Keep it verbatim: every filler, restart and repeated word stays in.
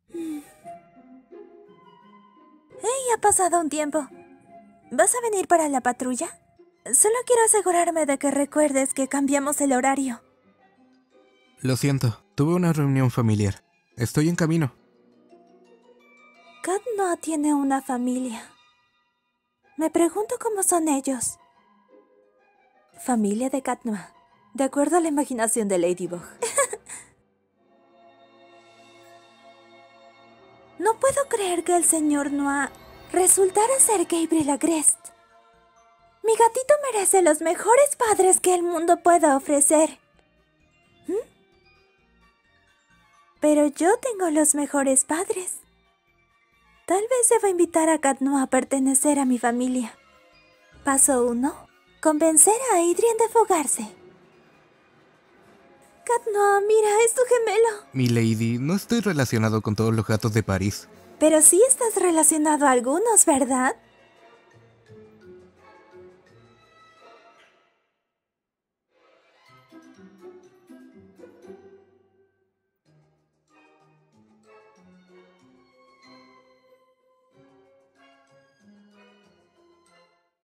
Hey, ha pasado un tiempo. ¿Vas a venir para la patrulla? Solo quiero asegurarme de que recuerdes que cambiamos el horario. Lo siento, tuve una reunión familiar. Estoy en camino. Kat no tiene una familia. Me pregunto cómo son ellos. Familia de Cat Noir, de acuerdo a la imaginación de Ladybug. No puedo creer que el señor Noir resultara ser Gabriel Agreste. Mi gatito merece los mejores padres que el mundo pueda ofrecer. ¿Mm? Pero yo tengo los mejores padres. Tal vez deba invitar a Cat Noir a pertenecer a mi familia. Paso uno. Convencer a Adrien de fugarse. Cat Noir, mira, es tu gemelo. Mi lady, no estoy relacionado con todos los gatos de París. Pero sí estás relacionado a algunos, ¿verdad?